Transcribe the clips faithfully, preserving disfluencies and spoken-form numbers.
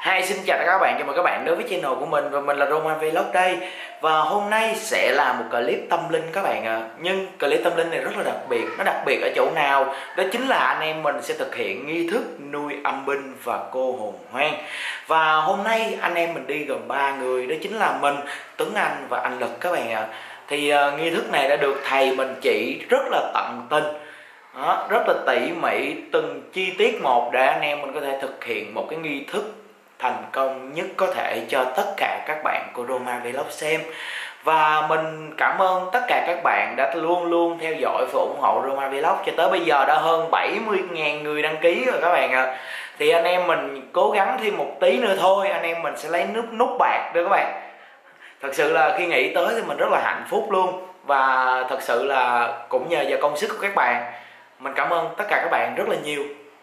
Hi, xin chào tất cả các bạn, chào mừng các bạn đến với channel của mình và mình là Roman Vlog đây. Và hôm nay sẽ là một clip tâm linh các bạn ạ. À. Nhưng clip tâm linh này rất là đặc biệt, nó đặc biệt ở chỗ nào? Đó chính là anh em mình sẽ thực hiện nghi thức nuôi âm binh và cô hồn hoang. Và hôm nay anh em mình đi gồm ba người, đó chính là mình, Tuấn Anh và anh Lực các bạn ạ. À. Thì uh, nghi thức này đã được thầy mình chỉ rất là tận tình. Đó, rất là tỉ mỉ từng chi tiết một để anh em mình có thể thực hiện một cái nghi thức thành công nhất có thể cho tất cả các bạn của Roman Vlog xem. Và mình cảm ơn tất cả các bạn đã luôn luôn theo dõi và ủng hộ Roman Vlog. Cho tới bây giờ đã hơn bảy mươi nghìn người đăng ký rồi các bạn ạ. À. Thì anh em mình cố gắng thêm một tí nữa thôi, anh em mình sẽ lấy nút nút bạc đó các bạn. Thật sự là khi nghĩ tới thì mình rất là hạnh phúc luôn. Và thật sự là cũng nhờ vào công sức của các bạn, mình cảm ơn tất cả các bạn rất là nhiều.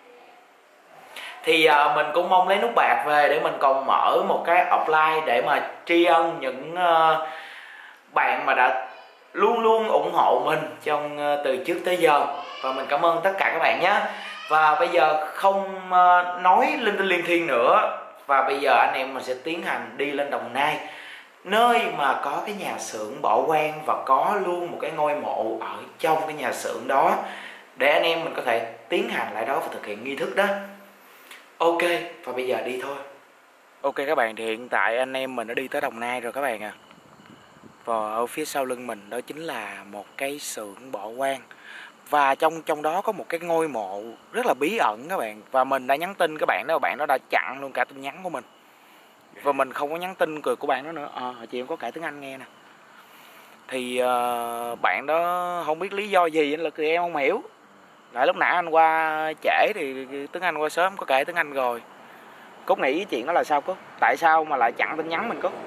Thì uh, mình cũng mong lấy nút bạc về để mình còn mở một cái offline để mà tri ân những uh, bạn mà đã luôn luôn ủng hộ mình trong uh, từ trước tới giờ. Và mình cảm ơn tất cả các bạn nhé. Và bây giờ không uh, nói linh tinh liên thiên nữa. Và bây giờ anh em mình sẽ tiến hành đi lên Đồng Nai, nơi mà có cái nhà xưởng bỏ hoang và có luôn một cái ngôi mộ ở trong cái nhà xưởng đó, để anh em mình có thể tiến hành lại đó và thực hiện nghi thức đó. Ok, và bây giờ đi thôi. Ok các bạn, thì hiện tại anh em mình đã đi tới Đồng Nai rồi các bạn à. Và ở phía sau lưng mình đó chính là một cái xưởng bỏ hoang. Và trong trong đó có một cái ngôi mộ rất là bí ẩn các bạn. Và mình đã nhắn tin các bạn đó, bạn đó đã chặn luôn cả tin nhắn của mình. Và mình không có nhắn tin cười của bạn đó nữa. À, chị em có kể tiếng Anh nghe nè. Thì uh, bạn đó không biết lý do gì là thì em không hiểu. Lại lúc nãy anh qua trễ thì Tuấn Anh qua sớm có kể Tuấn Anh rồi. Cúc nghĩ cái chuyện đó là sao Cúc? Tại sao mà lại chặn tin nhắn mình Cúc?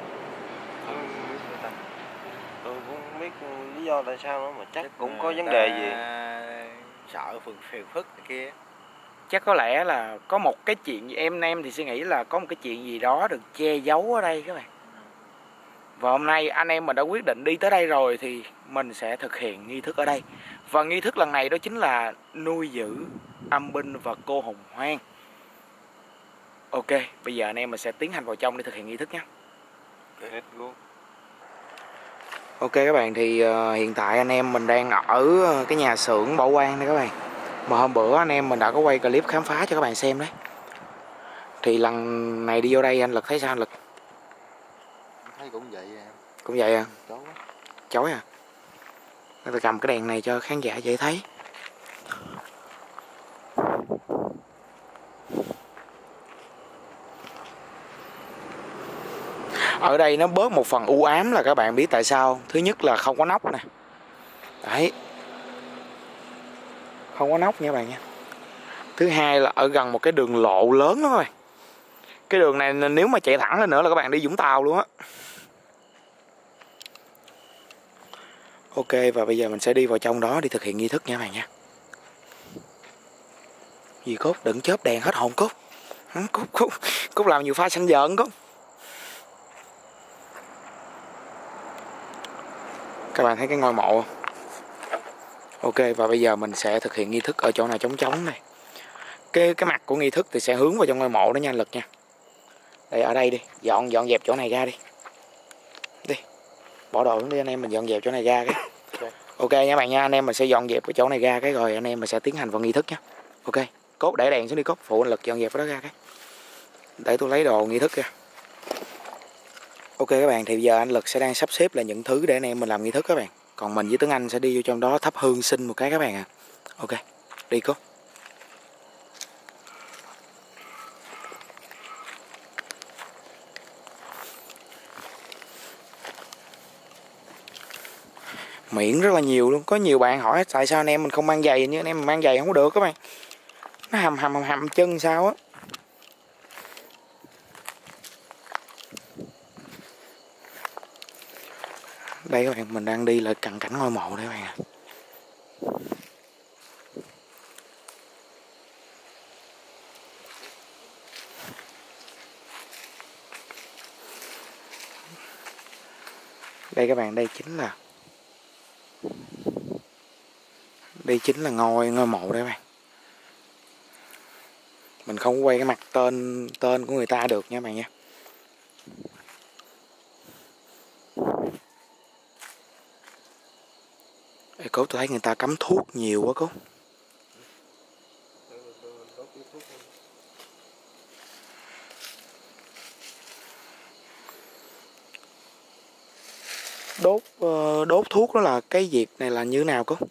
Tôi cũng không biết lý do tại sao nữa mà chắc, chắc cũng có vấn đề gì. Sợ phừng phiền phức kia. Chắc có lẽ là có một cái chuyện gì, em em thì suy nghĩ là có một cái chuyện gì đó được che giấu ở đây các bạn. Và hôm nay anh em mình đã quyết định đi tới đây rồi thì mình sẽ thực hiện nghi thức ở đây. Và nghi thức lần này đó chính là nuôi giữ âm binh và cô hồn hoang. Ok, bây giờ anh em mình sẽ tiến hành vào trong để thực hiện nghi thức nhé. Ok các bạn, thì uh, hiện tại anh em mình đang ở cái nhà xưởng bỏ hoang đây các bạn. Mà hôm bữa anh em mình đã có quay clip khám phá cho các bạn xem đấy. Thì lần này đi vô đây anh Lực thấy sao anh Lực? Thấy cũng vậy em. Cũng vậy à? Chói quá. Chói à? Tôi cầm cái đèn này cho khán giả dễ thấy. Ở đây nó bớt một phần u ám là các bạn biết tại sao. Thứ nhất là không có nóc nè. Đấy. Không có nóc nha các bạn nha. Thứ hai là ở gần một cái đường lộ lớn đó các bạn. Cái đường này nếu mà chạy thẳng lên nữa là các bạn đi Vũng Tàu luôn á. Ok, và bây giờ mình sẽ đi vào trong đó đi thực hiện nghi thức nha các bạn nha. Gì Cốt, đừng chớp đèn hết hồn Cốt. Cốt, Cốt, Cốt làm nhiều pha xanh giận Cốt. Các bạn thấy cái ngôi mộ không? Ok, và bây giờ mình sẽ thực hiện nghi thức ở chỗ nào trống trống này. Cái cái mặt của nghi thức thì sẽ hướng vào trong ngôi mộ đó nha anh Lực nha. Đây, ở đây đi, dọn dọn dẹp chỗ này ra đi. Đi. Bỏ đồ xuống đi anh em mình dọn dẹp chỗ này ra cái. Okay. Ok nha bạn nha, anh em mình sẽ dọn dẹp cái chỗ này ra cái rồi anh em mình sẽ tiến hành vào nghi thức nha. Ok. Cốt để đèn xuống đi Cốt, phụ anh Lực dọn dẹp cái đó ra cái. Để tôi lấy đồ nghi thức ra. Ok các bạn, thì giờ anh Lực sẽ đang sắp xếp là những thứ để anh em mình làm nghi thức các bạn. Còn mình với Tuấn Anh sẽ đi vô trong đó thắp hương xin một cái các bạn à. Ok, đi Cốt. Miệng rất là nhiều luôn. Có nhiều bạn hỏi tại sao anh em mình không mang giày, nhưng anh em mình mang giày không có được các bạn. Nó hầm hầm hầm hầm chân sao á. Đây các bạn, mình đang đi lại cận cảnh ngôi mộ đây các bạn ạ. Đây các bạn, đây chính là Đây chính là ngôi ngôi mộ đây các bạn. Mình không quay cái mặt tên tên của người ta được nha bạn nha. Ê, Cốt tôi thấy người ta cắm thuốc nhiều quá Cốt. Đốt đốt thuốc đó là cái việc này là như thế nào Cốt?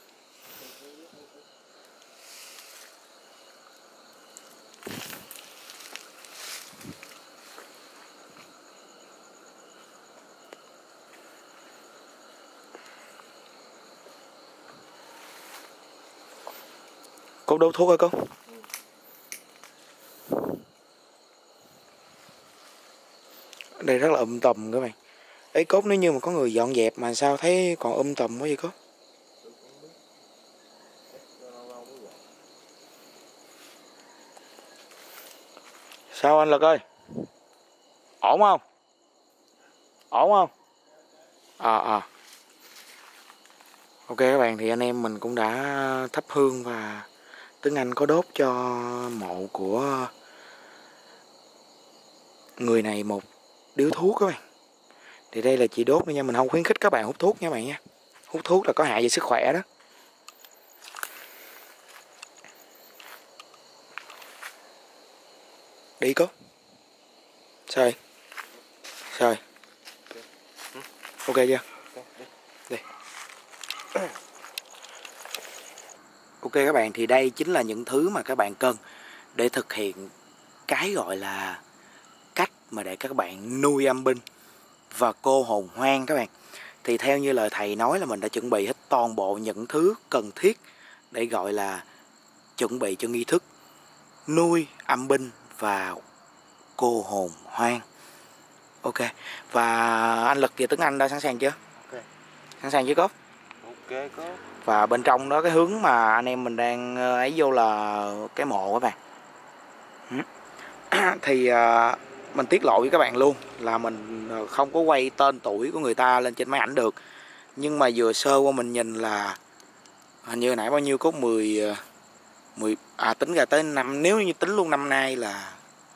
Cốt đốt thuốc hả Cốt? Đây rất là um tùm các bạn. Ấy Cốt, nếu như mà có người dọn dẹp mà sao thấy còn um tùm quá vậy Cốt? Sao anh Lực ơi? Ổn không? Ổn không? À à. Ok các bạn, thì anh em mình cũng đã thắp hương và Tuấn Anh có đốt cho mộ của người này một điếu thuốc các bạn. Thì đây là chỉ đốt thôi nha, mình không khuyến khích các bạn hút thuốc nha bạn nha. Hút thuốc là có hại về sức khỏe đó. Đi Cốt. Sao vậy? Sao vậy? Ok chưa? Đi. Ok các bạn, thì đây chính là những thứ mà các bạn cần để thực hiện cái gọi là cách mà để các bạn nuôi âm binh và cô hồn hoang các bạn. Thì theo như lời thầy nói là mình đã chuẩn bị hết toàn bộ những thứ cần thiết để gọi là chuẩn bị cho nghi thức nuôi âm binh và cô hồn hoang. Ok. Và anh Lực và Tuấn Anh đã sẵn sàng chưa? Ok. Sẵn sàng chưa Cốt? Ok có. Và bên trong đó cái hướng mà anh em mình đang ấy vô là cái mộ các bạn. Thì uh, mình tiết lộ với các bạn luôn là mình không có quay tên tuổi của người ta lên trên máy ảnh được. Nhưng mà vừa sơ qua mình nhìn là hình như nãy bao nhiêu có mười mười à tính ra tới năm, nếu như tính luôn năm nay là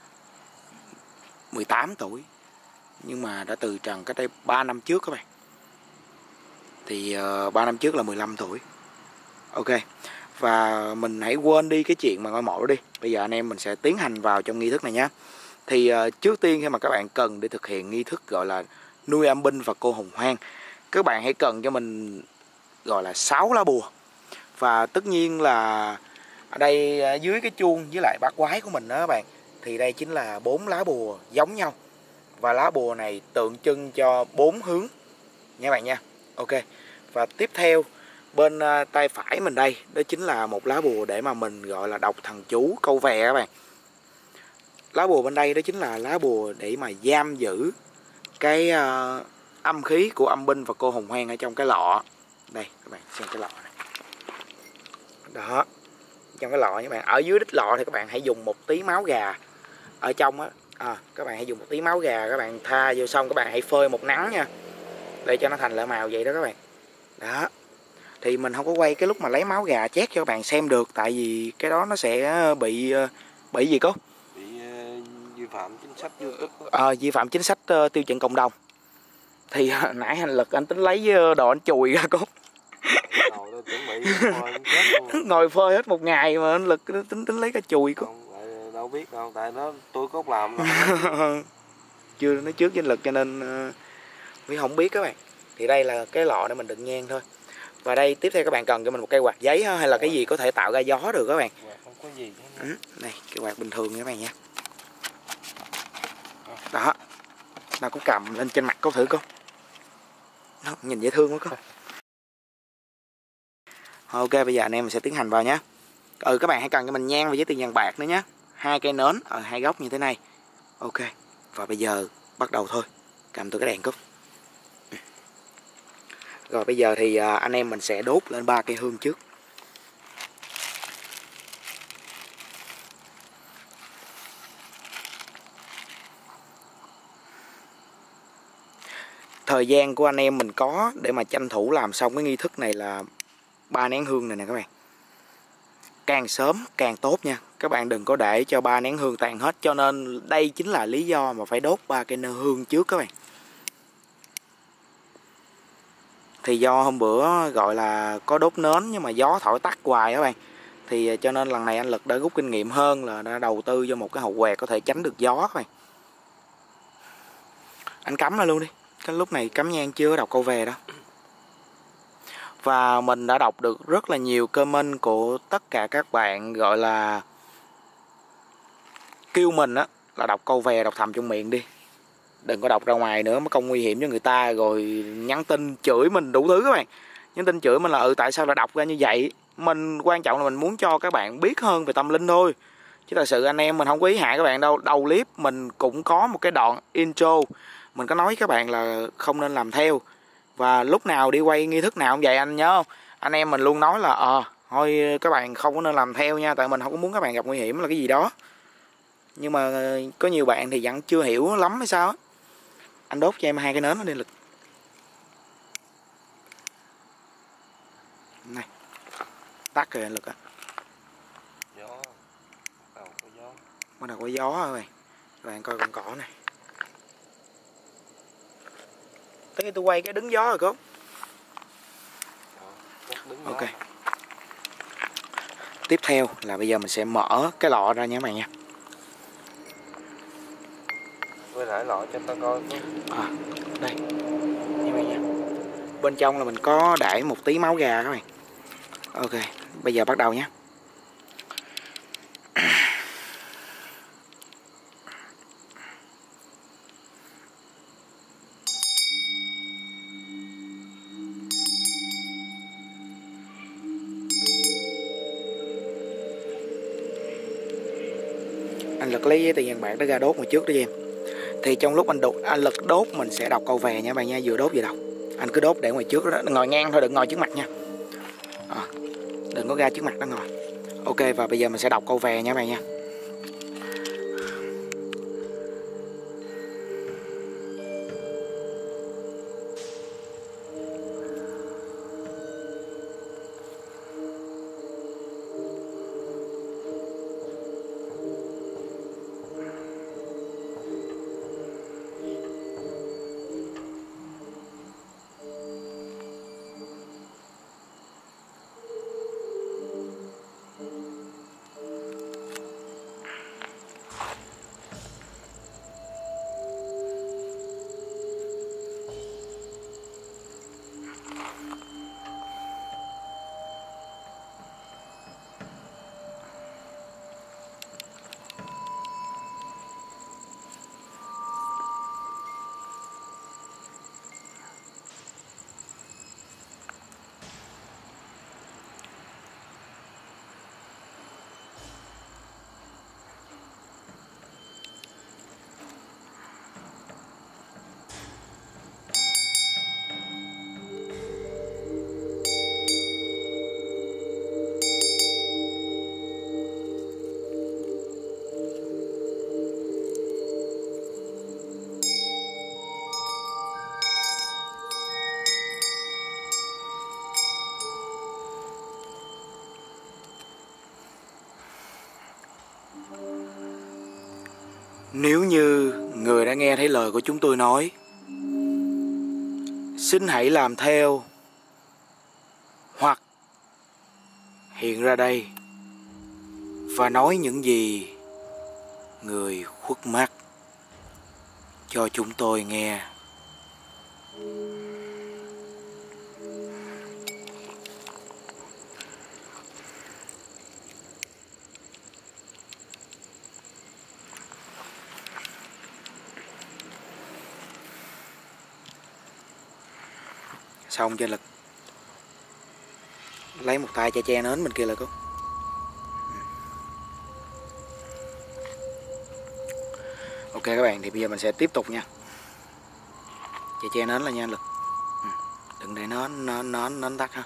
mười tám tuổi. Nhưng mà đã từ trần cách đây ba năm trước các bạn. Thì uh, ba năm trước là mười lăm tuổi. Ok. Và mình hãy quên đi cái chuyện mà ngôi mộ đó đi. Bây giờ anh em mình sẽ tiến hành vào trong nghi thức này nhé. Thì uh, trước tiên khi mà các bạn cần để thực hiện nghi thức gọi là nuôi âm binh và cô hồn hoang, các bạn hãy cần cho mình gọi là sáu lá bùa. Và tất nhiên là ở đây dưới cái chuông với lại bát quái của mình đó các bạn, thì đây chính là bốn lá bùa giống nhau. Và lá bùa này tượng trưng cho bốn hướng nha bạn nha. Ok. Và tiếp theo bên uh, tay phải mình đây, đó chính là một lá bùa để mà mình gọi là đọc thần chú câu vè các bạn. Lá bùa bên đây đó chính là lá bùa để mà giam giữ cái uh, âm khí của âm binh và cô hồn hoang ở trong cái lọ. Đây các bạn xem cái lọ này. Đó. Trong cái lọ các bạn, ở dưới đít lọ thì các bạn hãy dùng một tí máu gà. Ở trong á, à, các bạn hãy dùng một tí máu gà, các bạn tha vô xong các bạn hãy phơi một nắng nha. Để cho nó thành lại màu vậy đó các bạn. Đó. Thì mình không có quay cái lúc mà lấy máu gà chét cho các bạn xem được, tại vì cái đó nó sẽ bị bị gì Cốt? Bị uh, vi phạm chính sách YouTube. Ờ, à, vi phạm chính sách uh, tiêu chuẩn cộng đồng. Thì uh, nãy anh Lực anh tính lấy đồ anh chùi ra Cốt. Đầu tôi chuẩn bị ngồi chết ngồi phơi hết một ngày mà anh Lực tính tính lấy cái chùi Cốt. Không, đâu biết đâu, tại nó tôi Cốt làm chưa nói trước với anh Lực cho nên uh, mới không biết các bạn. Thì đây là cái lọ để mình đựng nhang thôi. Và đây tiếp theo các bạn cần cho mình một cây quạt giấy hay là cái gì có thể tạo ra gió được các bạn. Không có gì ừ, này cây quạt bình thường nha các bạn nha. Đó, nào có cầm lên trên mặt có thử không? Đó, nhìn dễ thương quá con. Ok, bây giờ anh em mình sẽ tiến hành vào nhé. Ừ, các bạn hãy cần cho mình nhang và giấy tiền vàng bạc nữa nhé. Hai cây nến ở hai góc như thế này. Ok, và bây giờ bắt đầu thôi. Cầm tôi cái đèn cúc. Rồi bây giờ thì anh em mình sẽ đốt lên ba cây hương trước. Thời gian của anh em mình có để mà tranh thủ làm xong cái nghi thức này là ba nén hương này nè các bạn. càng sớm càng tốt nha. Các bạn đừng có để cho ba nén hương tàn hết. Cho nên đây chính là lý do mà phải đốt ba cây nêu hương trước các bạn. Thì do hôm bữa gọi là có đốt nến nhưng mà gió thổi tắt hoài các bạn. Thì cho nên lần này anh Lực đã rút kinh nghiệm hơn là đã đầu tư cho một cái hộp quẹt có thể tránh được gió các bạn. Anh cắm lại luôn đi. Cái lúc này cắm nhang chưa đọc câu về đâu. Và mình đã đọc được rất là nhiều comment của tất cả các bạn gọi là kêu mình á là đọc câu về đọc thầm trong miệng đi. Đừng có đọc ra ngoài nữa, mất công nguy hiểm cho người ta. Rồi nhắn tin chửi mình đủ thứ các bạn. Nhắn tin chửi mình là ừ tại sao lại đọc ra như vậy. Mình quan trọng là mình muốn cho các bạn biết hơn về tâm linh thôi. Chứ thật sự anh em mình không có ý hại các bạn đâu. Đầu clip mình cũng có một cái đoạn intro. Mình có nói với các bạn là không nên làm theo. Và lúc nào đi quay nghi thức nào cũng vậy anh nhớ không? Anh em mình luôn nói là ờ à, thôi các bạn không có nên làm theo nha. Tại mình không có muốn các bạn gặp nguy hiểm là cái gì đó. Nhưng mà có nhiều bạn thì vẫn chưa hiểu lắm hay sao á. Anh đốt cho em hai cái nến nó đi Lực. Này. Tắt rồi anh Lực á. Gió. Bắt đầu có gió. Bắt đầu có gió rồi. Các bạn coi con cỏ này. Tới tôi quay cái đứng gió rồi cô. Ok. Tiếp theo là bây giờ mình sẽ mở cái lọ ra nha các bạn nha. Với lại lọ cho ta coi. À, đây. Như vậy nha. Bên trong là mình có để một tí máu gà các bạn. Ok, bây giờ bắt đầu nhé. Anh Lực lấy tiền vàng bạc đó ra đốt một trước đi em. Thì trong lúc anh đột anh Lực đốt mình sẽ đọc câu về nha bạn nha, vừa đốt vừa đọc. Anh cứ đốt để ngoài trước đó, ngồi ngang thôi, đừng ngồi trước mặt nha. À, đừng có ra trước mặt đó ngồi. Ok, và bây giờ mình sẽ đọc câu về nha bạn nha. Nếu như người đã nghe thấy lời của chúng tôi nói, xin hãy làm theo hoặc hiện ra đây và nói những gì người khuất mắt cho chúng tôi nghe. Xong chưa Lực? Lấy một tay che che nến bên kia là có. Ok các bạn, thì bây giờ mình sẽ tiếp tục nha. Che che nến là nha Lực. Đừng để nến nến nến nến tắt ha.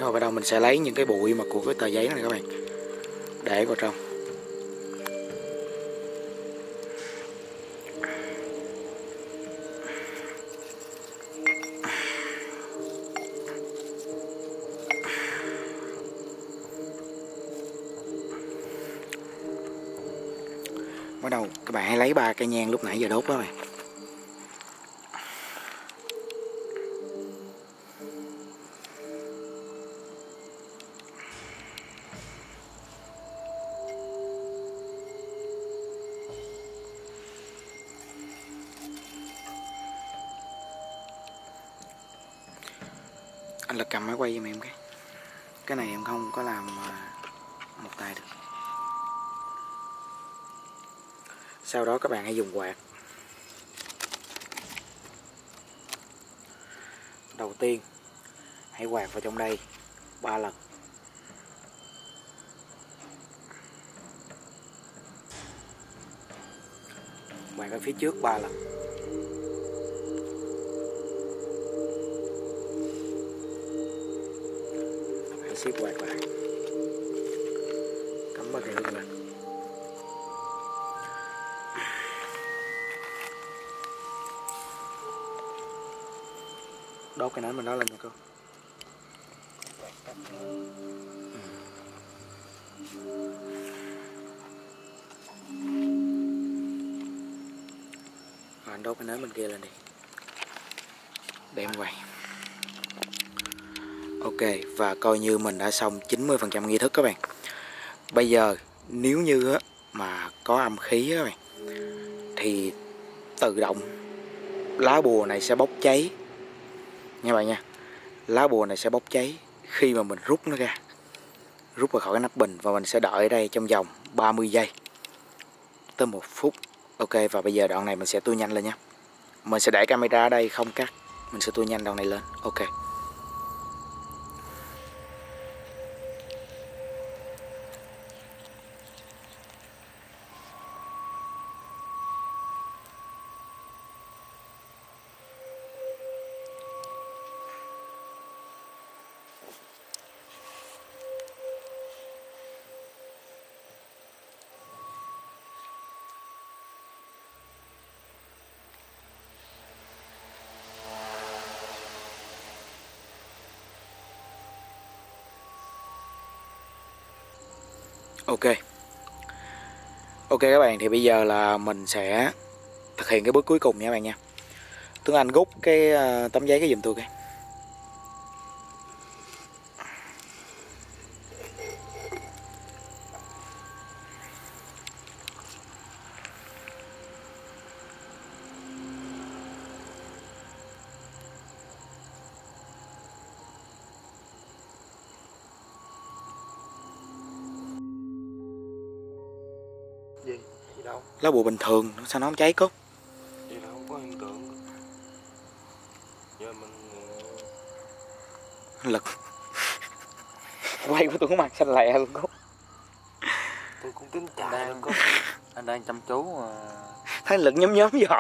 Rồi bắt đầu mình sẽ lấy những cái bụi mà của cái tờ giấy này các bạn, để vào trong. Bắt đầu các bạn hãy lấy ba cây nhang lúc nãy giờ đốt đó này. Anh Lực cầm máy quay giùm em cái. Cái này em không có làm một tay được. Sau đó các bạn hãy dùng quạt. Đầu tiên hãy quạt vào trong đây ba lần. Quạt ở phía trước ba lần. Hãy siết quạt lại. Cắm vào cái nước lên. Đốt cái nến mình đó lên nha cô. Rồi anh đốt cái nến bên kia lên đi. Để em quay. Ok, và coi như mình đã xong chín mươi phần trăm nghi thức các bạn. Bây giờ nếu như á, mà có âm khí á, các bạn, thì tự động lá bùa này sẽ bốc cháy nha bạn nha. Lá bùa này sẽ bốc cháy khi mà mình rút nó ra, rút ra khỏi cái nắp bình, và mình sẽ đợi ở đây trong vòng ba mươi giây tới một phút. Ok, và bây giờ đoạn này mình sẽ tua nhanh lên nha. Mình sẽ để camera ở đây không cắt, mình sẽ tua nhanh đoạn này lên. Ok. Ok. Ok các bạn, thì bây giờ là mình sẽ thực hiện cái bước cuối cùng nha các bạn nha. Tuấn Anh rút cái uh, tấm giấy cái giùm tôi cái. Gì? Gì đâu? Lá bùa bình thường, sao nó không cháy Cúc? Gì đâu, không có hiện tượng. Giờ mình Lực quay của tôi có mặt xanh lè luôn Cúc. tôi cũng tính chạy đang luôn Cúc. Anh đang chăm chú mà. Thấy Lực nhóm nhóm giò.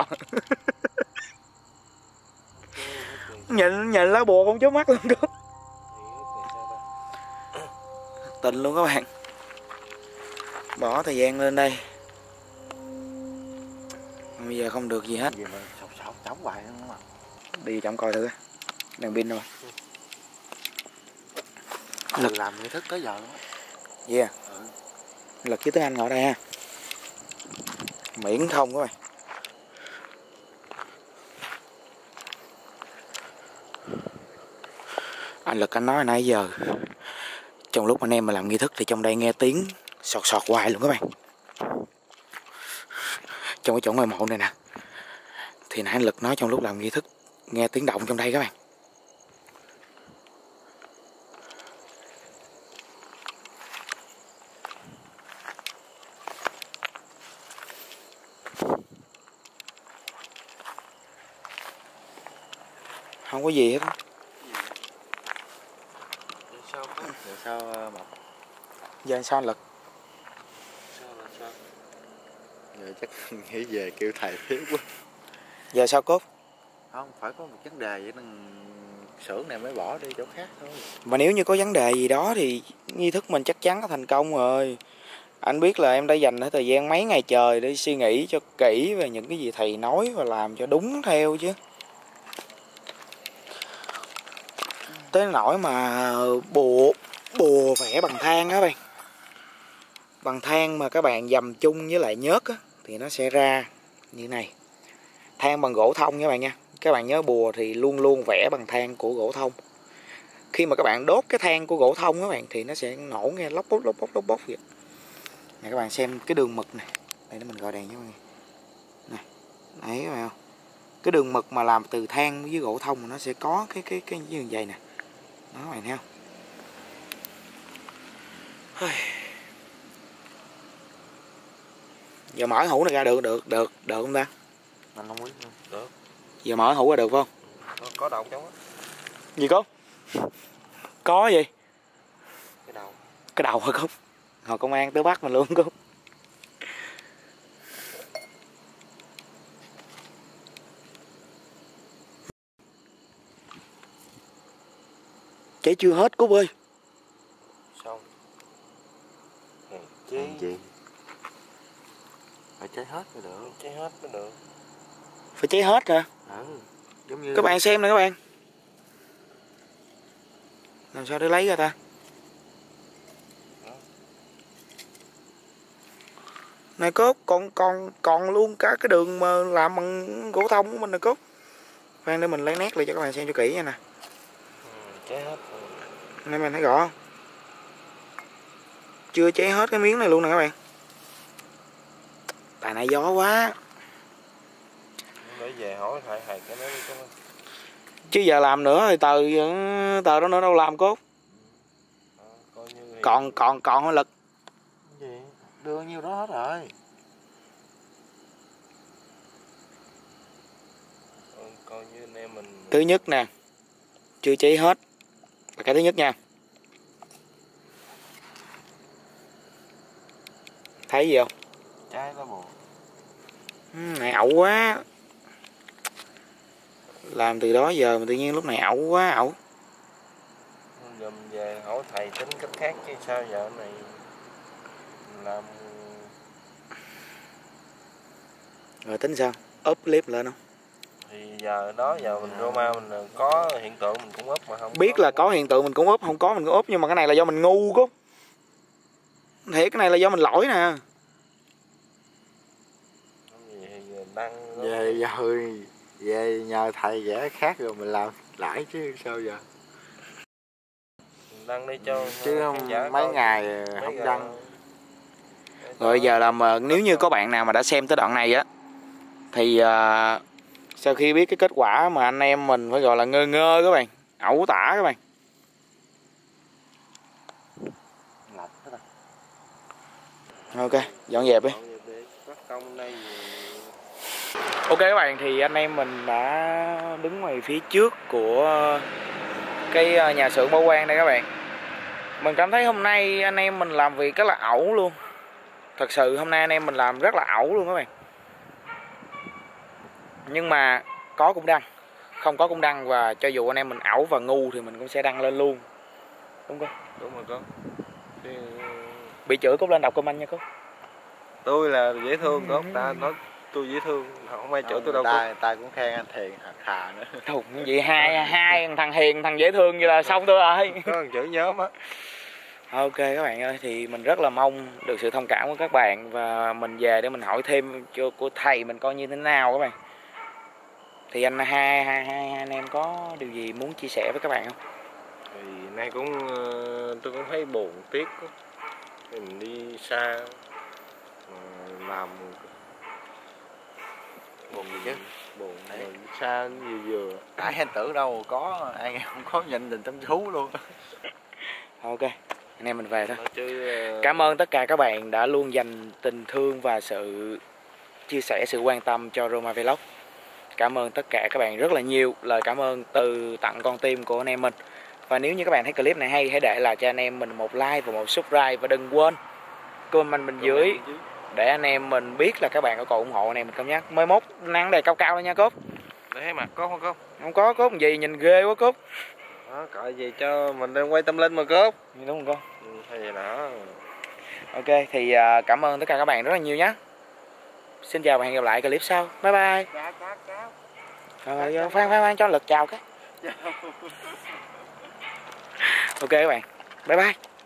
Nhìn nhìn lá bùa không chớp mắt luôn Cúc. Tình luôn các bạn. Bỏ thời gian lên đây. Bây giờ không được gì hết. Gì mà sọc sọc chống hoài không mà. Đi trong coi thử. Đèn pin rồi. Lực làm nghi thức tới giờ luôn á. Yeah. Ừ. Lực với Tuấn Anh ngồi đây ha. Miễn thông các bạn. Anh Lực anh nói nãy giờ, trong lúc anh em mà làm nghi thức thì trong đây nghe tiếng sọt sọt hoài luôn các bạn. Trong cái chỗ ngôi mộ này nè, thì nãy anh Lực nói trong lúc làm nghi thức nghe tiếng động trong đây các bạn. Không có gì hết. Giờ sao có? Giờ sao Mộc? Giờ sao anh Lực? Sao là sao? Giờ chắc nghĩ về kêu thầy thiếu quá. Giờ sao Cốt? Không, phải có một vấn đề vậy nên xưởng này mới bỏ đi chỗ khác thôi. Mà nếu như có vấn đề gì đó thì nghi thức mình chắc chắn có thành công rồi. Anh biết là em đã dành thời gian mấy ngày trời để suy nghĩ cho kỹ về những cái gì thầy nói và làm cho đúng theo chứ. Tới nỗi mà bùa bùa vẽ bằng than á bạn. Bằng than mà các bạn dầm chung với lại nhớt á, thì nó sẽ ra như này. Than bằng gỗ thông các bạn nha. Các bạn nhớ bùa thì luôn luôn vẽ bằng than của gỗ thông. Khi mà các bạn đốt cái than của gỗ thông các bạn thì nó sẽ nổ nghe lóc bốc lóc bốc lóc bốc vậy. Này các bạn xem cái đường mực này. Đây để mình gọi đèn cho các bạn. Này. Đấy các bạn không? Cái đường mực mà làm từ than với gỗ thông nó sẽ có cái cái cái như vậy nè. Đó các bạn thấy không? Giờ mở hũ này ra được được được được không ta? Anh không biết nữa. Được. Giờ mở hũ ra được không? Có, có đầu trong á. Gì có? Có gì? Cái đầu. Cái đầu hả Cúc? Hồi công an tới bắt mình luôn Cúc. Cháy chưa hết Cúc ơi. Xong. Hèn chi. Hèn chi. Phải cháy hết mới được. Cháy hết mới được. Phải cháy hết hả? Ừ. Giống như Các bạn xem nè các bạn. Làm sao để lấy ra ta? Này Cốt, còn còn còn luôn cả cái đường mà làm bằng gỗ thông của mình nè Cốt. Khoan để mình lấy nét lại cho các bạn xem cho kỹ nha nè. Ừ, cháy hết rồi. Này mình thấy rõ không? Chưa cháy hết cái miếng này luôn nè các bạn. Tại nãy gió quá. Để về hỏi thầy thầy cái đó đi Cốt. Chứ giờ làm nữa thì tờ tờ đó nữa đâu làm Cốt. À, coi như thì... Còn còn còn hỏa lực. gì? Đưa nhiêu đó hết rồi. Ừ, coi như anh em mình. Thứ nhất nè, chưa cháy hết là cái thứ nhất nha. Thấy gì không? Cháy đó bộ. Ừ, này ẩu quá. Làm từ đó giờ mà tự nhiên lúc này ẩu quá ẩu. Dùm về hỏi thầy tính cách khác chứ sao giờ này làm. Rồi tính sao? Up clip lên không? Thì giờ đó giờ mình Roma mình có hiện tượng mình cũng úp mà không biết có. Là có hiện tượng mình cũng úp, không có mình cũng úp, nhưng mà cái này là do mình ngu Cúc. Thiệt cái này là do mình lỗi nè. Đăng Về giờ về nhờ thầy vẽ khác rồi mình làm lại chứ sao giờ. Đăng đi cho Chứ mấy coi. Ngày mấy không đăng. Rồi giờ là mà nếu như có bạn nào mà đã xem tới đoạn này á thì uh, sau khi biết cái kết quả mà anh em mình phải gọi là ngơ ngơ các bạn, ẩu tả các bạn. Ok, dọn dẹp đi. Ok các bạn, thì anh em mình đã đứng ngoài phía trước của cái nhà xưởng Bảo Quang đây các bạn. Mình cảm thấy hôm nay anh em mình làm việc rất là ẩu luôn. Thật sự hôm nay anh em mình làm rất là ẩu luôn các bạn. Nhưng mà có cũng đăng, không có cũng đăng, và cho dù anh em mình ẩu và ngu thì mình cũng sẽ đăng lên luôn. Đúng không? Đúng rồi con. Thì... Bị chửi Cúc lên đọc comment nha Cúc. Tôi là dễ thương Cúc, ta nói tôi dễ thương, không ai chửi tôi đâu. Ta, ta cũng khen anh Thiền Hà nữa. Thùng vậy hai hai thằng hiền thằng dễ thương vậy là xong tôi rồi. Có thằng chửi nhóm á. Ok các bạn ơi, thì mình rất là mong được sự thông cảm của các bạn, và mình về để mình hỏi thêm cho của thầy mình coi như thế nào các bạn. Thì anh hai hai hai anh em có điều gì muốn chia sẻ với các bạn không? Thì nay cũng tôi cũng thấy buồn tiếc, mình đi xa làm buồn gì chứ, buồn đấy xa vừa vừa ai anh tưởng đâu có ai không có nhận định tâm thú luôn. Ok, anh em mình về thôi. Chứ, uh... cảm ơn tất cả các bạn đã luôn dành tình thương và sự chia sẻ, sự quan tâm cho Roma Vlog. Cảm ơn tất cả các bạn rất là nhiều, lời cảm ơn từ tặng con tim của anh em mình. Và nếu như các bạn thấy clip này hay, hãy để lại cho anh em mình một like và một subscribe, và đừng quên comment bên dưới để anh em mình biết là các bạn có còn ủng hộ anh em mình không nhé. Mới mốt nắng đề cao cao lên nha Cốt. Để thấy mặt Cốt không Cốt? Không có Cốt gì, nhìn ghê quá Cốt. Đó, cọi gì cho mình đang quay tâm linh mà Cốt. Đúng không con? Ừ, hay vậy đó. Ok, thì uh, cảm ơn tất cả các bạn rất là nhiều nhé. Xin chào và hẹn gặp lại clip sau. Bye bye. Cá, cá, cá. Rồi, khoan khoan khoan cho lực chào cái. Ok các bạn. Bye bye.